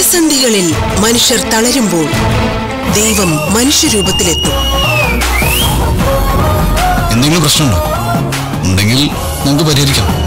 പ്രതിസന്ധികളിൽ മനുഷ്യർ തളരുമ്പോൾ ദൈവം മനുഷ്യരൂപത്തിലെത്തും. എന്തെങ്കിലും പ്രശ്നമുണ്ടോ? ഉണ്ടെങ്കിൽ നമുക്ക് പരിഹരിക്കാം.